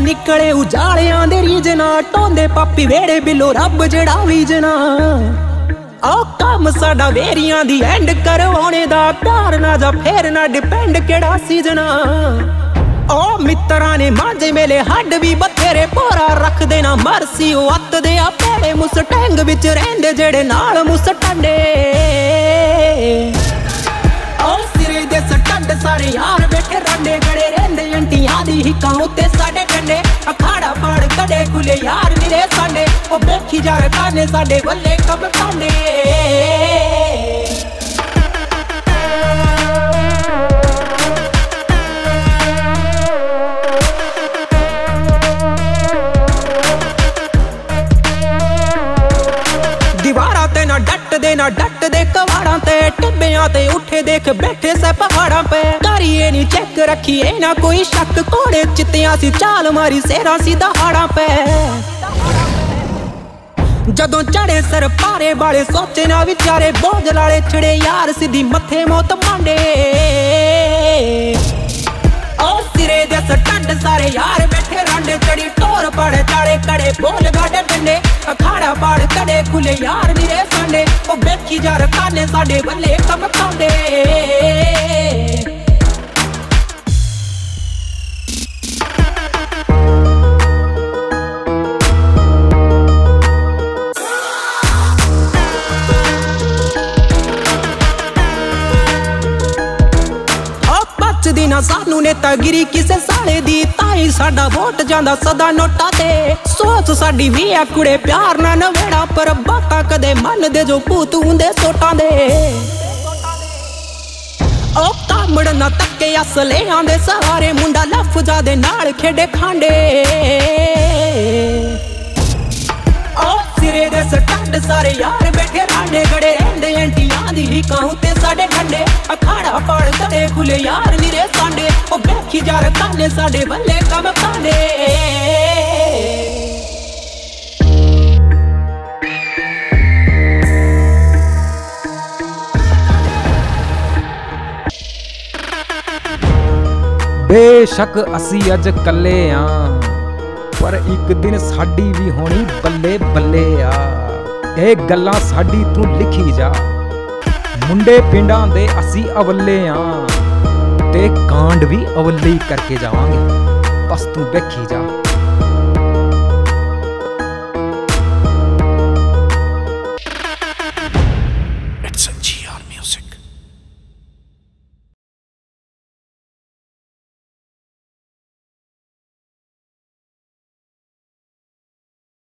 निकले उजालियां दे रीजना टोंदे पापी वेड़े बिलो रब जड़ा वीजना ओ काम साडा वेरियां दी एंड करवाने दा प्यार ना जा फेर ना डिपेंड केड़ा सीजना ओ मित्रा ने मांझे मेले हड भी बथेरे पोरा रख देना मरसी ओ अत दे आ पेड़े मुस्टैंग विच रहिंदे जेड़े नाल मुस्टंडे ओ सिरे दे सटंड सारे यार बैठे रंडे गड़े रहिंदे अंटियां दी हिकां उत्ते साडे कंडे अखाड़ा पाड़ कड़े खुले यार निरे साडे ओ बेखी जा काने साडे वल्ले कब कांडे ना डट दे कवाड़ां ते टिब्बियां ते उठे देख बैठे से पहाड़ां पे करिए नी चेक रखिए ना कोई शक कोड़े चित्तियां सी चाल मारी सेरा सी दहाड़ां पे जदों चढ़े सर पारे वाले सोचे ना विचारे बोझ लाले छड़े यार सीधी मथे मौत मांडे ओ सिरे दे सटंड सारे यार बैठे रांडे चढ़ी टोर पड़े चाड़े कड़े बोल गाड़े डंडे अखाड़ा पाड़ कड़े खुले यार निरे साडे ओ बेखी जा काने साडे वल्ले कम कांडे ना सानू नेतागिरी किसे साले दी ताई साडा वोट जांदा सदा नोटा ते सोच साडी वी आ कुड़े प्यार ना नवेड़ा पर बाता कदे मन दे जो भूत हुंदे सोटां दे ओ कामड़ ना तक्के असले आंदे सहारे मुंडा लफजा दे नाल खेडे खांडे ओ सिरे दे सटंड सारे यार बैठे रांडे गड़े रहिंदे अंटियां दी हिकां उत्ते साडे ठंडे अखाड़ा पाड़ कड़े खुले यार निरे साडे ओ बेखी जा काने साडे वल्ले कम कांडे बेशक असी अज कल्ले आ पर एक दिन साडी भी होनी बल्ले बल्ले आ ये गल्लां साडी तू लिखी जा मुंडे पिंडां दे असी अवल्ले आ ते कांड भी अवल्ले ही करके जावांगे बस तू देखी जा।